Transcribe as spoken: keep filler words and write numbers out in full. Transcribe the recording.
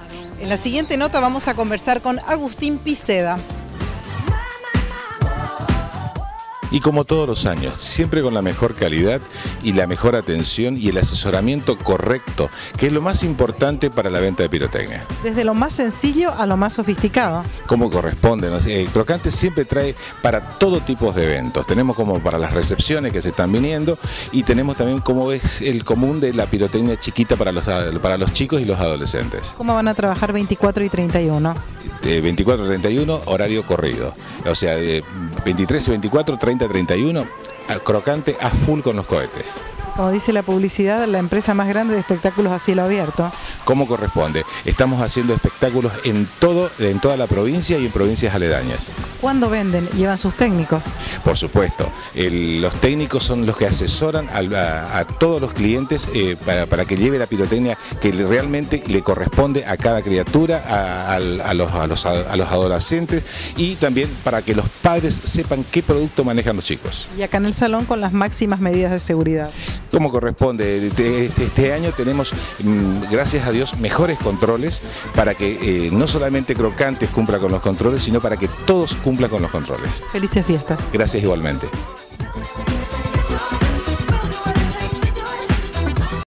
En la siguiente nota vamos a conversar con Agustín Piceda. Y como todos los años, siempre con la mejor calidad y la mejor atención y el asesoramiento correcto, que es lo más importante para la venta de pirotecnia. Desde lo más sencillo a lo más sofisticado. Como corresponde, ¿no? eh, Crocante siempre trae para todo tipo de eventos. Tenemos como para las recepciones que se están viniendo y tenemos también como es el común de la pirotecnia chiquita para los, para los chicos y los adolescentes. ¿Cómo van a trabajar veinticuatro y treinta y uno? Eh, veinticuatro a treinta y uno, horario corrido. O sea, eh, veintitrés y veinticuatro, treinta a treinta y uno, Crocante a full con los cohetes. Como dice la publicidad, la empresa más grande de espectáculos a cielo abierto. Como corresponde. Estamos haciendo espectáculos en, todo, en toda la provincia y en provincias aledañas. ¿Cuándo venden? ¿Llevan sus técnicos? Por supuesto. El, los técnicos son los que asesoran a, a, a todos los clientes eh, para, para que lleve la pirotecnia que realmente le corresponde a cada criatura, a, a, a, los, a, los, a los adolescentes y también para que los padres sepan qué producto manejan los chicos. Y acá en el salón con las máximas medidas de seguridad. Como corresponde, este, este año tenemos, gracias a Dios, mejores controles para que eh, no solamente Crocantes cumpla con los controles, sino para que todos cumplan con los controles. Felices fiestas. Gracias igualmente.